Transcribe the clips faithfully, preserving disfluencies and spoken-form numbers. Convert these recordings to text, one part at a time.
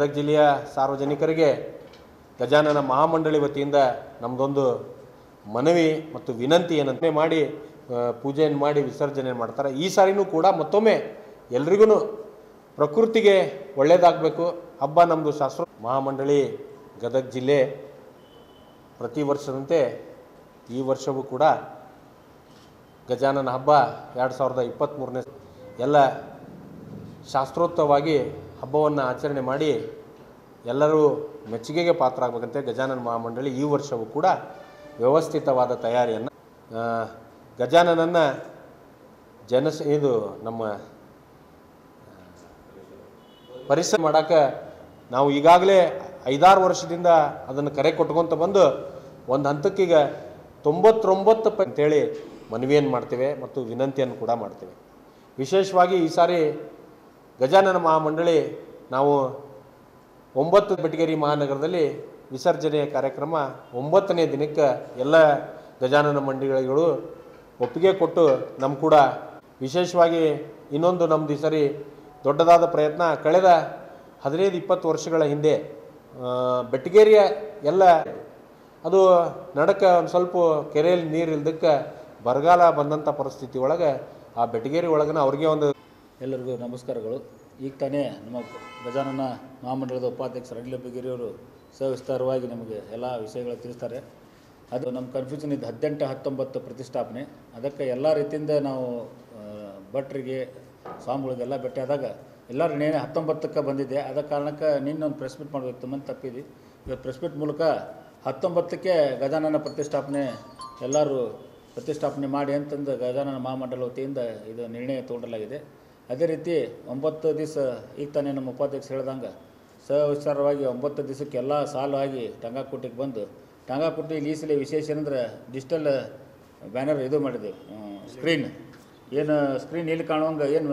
ಗದಗ ಜಿಲ್ಲೆಯ ಸಾರ್ವಜನಿಕರಿಗೆ ಗಜಾನನ ಮಹಾಮಂಡಳಿ ವತಿಯಿಂದ ನಮ್ಮದೊಂದು ಮನವಿ ಮತ್ತು ವಿನಂತಿ ಏನಂತೆ ಮಾಡಿ ಪೂಜೆಯನ್ನು ಮಾಡಿ ವಿಸರ್ಜನೆ ಮಾಡ್ತಾರೆ. ಈ ಸಾರಿನೂ ಕೂಡ ಮತ್ತೊಮ್ಮೆ ಎಲ್ರಿಗೂ ಪ್ರಕೃತಿಗೆ ಒಳ್ಳೆಯದಾಗಬೇಕು. ಹಬ್ಬ ನಮ್ಮದು ಶಾಸ್ತ್ರ ಮಹಾಮಂಡಳಿ ಗದಗ ಜಿಲ್ಲೆ ಪ್ರತಿ ವರ್ಷದಂತೆ ಈ ವರ್ಷವೂ ಕೂಡ ಗಜಾನನ ಹಬ್ಬ ಎರಡು ಸಾವಿರದ ಇಪ್ಪತ್ತ್ಮೂರನೇ ಎಲ್ಲ ಶಾಸ್ತ್ರೋಕ್ತವಾಗಿ ಹಬ್ಬವನ್ನು ಆಚರಣೆ ಮಾಡಿ ಎಲ್ಲರೂ ಮೆಚ್ಚುಗೆಗೆ ಪಾತ್ರ ಆಗಬೇಕಂತೆ ಗಜಾನನ ಮಹಾಮಂಡಳಿ ಈ ವರ್ಷವೂ ಕೂಡ ವ್ಯವಸ್ಥಿತವಾದ ತಯಾರಿಯನ್ನು ಗಜಾನನನ್ನು ಜನಸ ಇದು ನಮ್ಮ ಪರಿಸರ ಮಾಡೋಕ್ಕೆ ನಾವು ಈಗಾಗಲೇ ಐದಾರು ವರ್ಷದಿಂದ ಅದನ್ನು ಕರೆ ಕೊಟ್ಕೊತ ಬಂದು ಒಂದು ಹಂತಕ್ಕೀಗ ತೊಂಬತ್ತೊಂಬತ್ತು ಪ ಅಂತೇಳಿ ಮನವಿಯನ್ನು ಮಾಡ್ತೇವೆ ಮತ್ತು ವಿನಂತಿಯನ್ನು ಕೂಡ ಮಾಡ್ತೇವೆ. ವಿಶೇಷವಾಗಿ ಈ ಸಾರಿ ಗಜಾನನ ಮಹಾಮಂಡಳಿ ನಾವು ಒಂಬತ್ತು ಬೆಟಗೇರಿ ಮಹಾನಗರದಲ್ಲಿ ವಿಸರ್ಜನೆಯ ಕಾರ್ಯಕ್ರಮ ಒಂಬತ್ತನೇ ದಿನಕ್ಕೆ ಎಲ್ಲ ಗಜಾನನ ಮಂಡಳಿಗಳು ಒಪ್ಪಿಗೆ ಕೊಟ್ಟು ನಮ್ಮ ಕೂಡ ವಿಶೇಷವಾಗಿ ಇನ್ನೊಂದು ನಮ್ಮದು ಈ ಸರಿ ದೊಡ್ಡದಾದ ಪ್ರಯತ್ನ ಕಳೆದ ಹದಿನೈದು ಇಪ್ಪತ್ತು ವರ್ಷಗಳ ಹಿಂದೆ ಬೆಟಗೇರಿಯ ಎಲ್ಲ ಅದು ನಡಕ್ಕೆ ಒಂದು ಸ್ವಲ್ಪ ಕೆರೆಯಲ್ಲಿ ನೀರು ಇಲ್ದಕ್ಕೆ ಬರಗಾಲ ಬಂದಂಥ ಪರಿಸ್ಥಿತಿ ಒಳಗೆ ಆ ಬೆಟಗೇರಿ ಒಳಗನ ಅವ್ರಿಗೆ ಒಂದು ಎಲ್ಲರಿಗೂ ನಮಸ್ಕಾರಗಳು. ಈಗ ತಾನೇ ನಮ್ಮ ಗಜಾನನ ಮಹಾಮಂಡಲದ ಉಪಾಧ್ಯಕ್ಷರು ಅನಿಲ ಬೆಗೇರಿಯವರು ಸವಿಸ್ತಾರವಾಗಿ ನಮಗೆ ಎಲ್ಲ ವಿಷಯಗಳು ತಿಳಿಸ್ತಾರೆ. ಅದು ನಮ್ಮ ಕನ್ಫ್ಯೂಷನ್ ಇದ್ದು ಹದಿನೆಂಟು ಹತ್ತೊಂಬತ್ತು ಪ್ರತಿಷ್ಠಾಪನೆ, ಅದಕ್ಕೆ ಎಲ್ಲ ರೀತಿಯಿಂದ ನಾವು ಭಟ್ರಿಗೆ ಸ್ವಾಮಿಗಳಿಗೆಲ್ಲ ಭೇಟಿಯಾದಾಗ ಎಲ್ಲರೂ ನೇನೆ ಹತ್ತೊಂಬತ್ತಕ್ಕೆ ಬಂದಿದ್ದೆ. ಅದ ಕಾರಣಕ್ಕೆ ನಿನ್ನೊಂದು ಪ್ರೆಸ್ ಮೀಟ್ ಮಾಡಬೇಕು ತುಂಬ ತಪ್ಪಿದ್ವಿ. ಇವತ್ತು ಪ್ರೆಸ್ ಮೀಟ್ ಮೂಲಕ ಹತ್ತೊಂಬತ್ತಕ್ಕೆ ಗಜಾನನ ಪ್ರತಿಷ್ಠಾಪನೆ ಎಲ್ಲರೂ ಪ್ರತಿಷ್ಠಾಪನೆ ಮಾಡಿ ಅಂತಂದು ಗಜಾನನ ಮಹಾಮಂಡಲ ವತಿಯಿಂದ ಇದು ನಿರ್ಣಯ ತಗೊಂಡಲಾಗಿದೆ. ಅದೇ ರೀತಿ ಒಂಬತ್ತು ದಿವಸ ಈಗ ತಾನೇ ನಮ್ಮ ಉಪಾಧ್ಯಕ್ಷ ಹೇಳ್ದಂಗೆ ಸವಿಸ್ತಾರವಾಗಿ ಒಂಬತ್ತು ದಿವಸಕ್ಕೆ ಎಲ್ಲ ಸಾಲವಾಗಿ ಟಂಗಾಕೋಟಿಗೆ ಬಂದು ಟಂಗಾಕೋಟಿ ಇಲ್ಲಿ ಈ ಸಲ ವಿಶೇಷ ಏನಂದ್ರೆ ಡಿಜಿಟಲ್ ಬ್ಯಾನರ್ ಇದು ಮಾಡಿದ್ದೇವೆ. ಸ್ಕ್ರೀನ್ ಏನು ಸ್ಕ್ರೀನ್ ಇಲ್ಲಿ ಕಾಣುವಂಗೆ ಏನು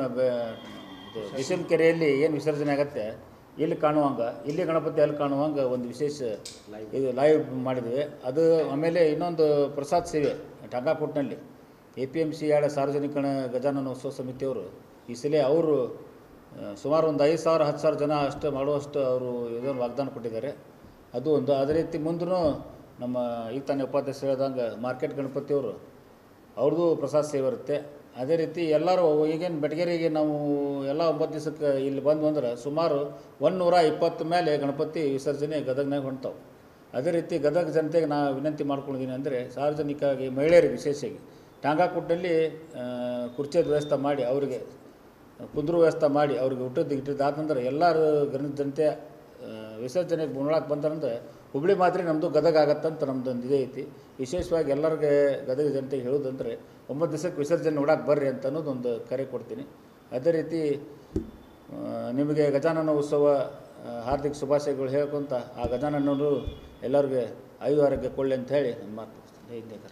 ಬಿಸಿಲು ಕೆರೆಯಲ್ಲಿ ಏನು ವಿಸರ್ಜನೆ ಆಗುತ್ತೆ ಇಲ್ಲಿ ಕಾಣುವಂಗೆ ಇಲ್ಲಿ ಗಣಪತಿ ಅಲ್ಲಿ ಕಾಣುವಂಗೆ ಒಂದು ವಿಶೇಷ ಇದು ಲೈವ್ ಮಾಡಿದ್ವಿ. ಅದು ಆಮೇಲೆ ಇನ್ನೊಂದು ಪ್ರಸಾದ ಸೇವೆ ಟಂಗಾಕೋಟ್ನಲ್ಲಿ ಎ ಪಿ ಎಮ್ ಸಿ ಯಾಳ ಸಾರ್ವಜನಿಕ ಗಜಾನನ ಉತ್ಸವ ಸಮಿತಿಯವರು ಈ ಸಲ ಅವರು ಸುಮಾರು ಒಂದು ಐದು ಸಾವಿರ ಹತ್ತು ಸಾವಿರ ಜನ ಅಷ್ಟು ಮಾಡುವಷ್ಟು ಅವರು ಇದನ್ನು ವಾಗ್ದಾನ ಕೊಟ್ಟಿದ್ದಾರೆ. ಅದು ಒಂದು ಅದೇ ರೀತಿ ಮುಂದೂ ನಮ್ಮ ಈಗ ತಾನೇ ಉಪಾಧ್ಯಕ್ಷ ಹೇಳ್ದಂಗೆ ಮಾರ್ಕೆಟ್ ಗಣಪತಿಯವರು ಅವ್ರದ್ದು ಪ್ರಸಾದ ಸೇವೆ ಇರುತ್ತೆ. ಅದೇ ರೀತಿ ಎಲ್ಲರೂ ಈಗೇನು ಬೆಟಗೇರಿಗೆ ನಾವು ಎಲ್ಲ ಒಂಬತ್ತು ದಿವಸಕ್ಕೆ ಇಲ್ಲಿ ಬಂದು ಅಂದ್ರೆ ಸುಮಾರು ಒಂದುನೂರ ಇಪ್ಪತ್ತು ಮೇಲೆ ಗಣಪತಿ ವಿಸರ್ಜನೆ ಗದಗನಾಗ ಹೊಂಟಾವೆ. ಅದೇ ರೀತಿ ಗದಗ ಜನತೆಗೆ ನಾ ವಿನಂತಿ ಮಾಡ್ಕೊಂಡಿದ್ದೀನಿ ಅಂದರೆ ಸಾರ್ವಜನಿಕವಾಗಿ ಮಹಿಳೆಯರಿಗೆ ವಿಶೇಷವಾಗಿ ಟಂಗಾಕೋಟ್ನಲ್ಲಿ ಕುರ್ಚಿಯ ವ್ಯವಸ್ಥೆ ಮಾಡಿ ಅವರಿಗೆ ಕುಂದ್ರು ವ್ಯವಸ್ಥೆ ಮಾಡಿ ಅವ್ರಿಗೆ ಊಟದ್ದು ಗಿಟ್ಟದಾದಂದ್ರೆ ಎಲ್ಲರೂ ಗಣ ಜನತೆ ವಿಸರ್ಜನೆಗೆ ಮುನ್ನೊಳಕ್ಕೆ ಬಂತಾರಂದ್ರೆ ಹುಬ್ಳಿ ಮಾದರಿ ನಮ್ಮದು ಗದಗ ಆಗತ್ತಂತ ನಮ್ಮದು ಒಂದು ಇದೇ ಐತಿ. ವಿಶೇಷವಾಗಿ ಎಲ್ಲರಿಗೆ ಗದಗ ಜನತೆಗೆ ಹೇಳೋದಂದರೆ ಒಂಬತ್ತು ದಿವಸಕ್ಕೆ ವಿಸರ್ಜನೆ ನೋಡಕ್ಕೆ ಬರ್ರಿ ಅಂತ ಅನ್ನೋದೊಂದು ಕರೆ ಕೊಡ್ತೀನಿ. ಅದೇ ರೀತಿ ನಿಮಗೆ ಗಜಾನನ ಉತ್ಸವ ಹಾರ್ದಿಕ ಶುಭಾಶಯಗಳು ಹೇಳ್ಕೊತ ಆ ಗಜಾನನವರು ಎಲ್ಲರಿಗೆ ಆಯು ಆರೋಗ್ಯ ಕೊಳ್ಳಿ ಅಂತ ಹೇಳಿ ನನ್ನ ಮಾತು.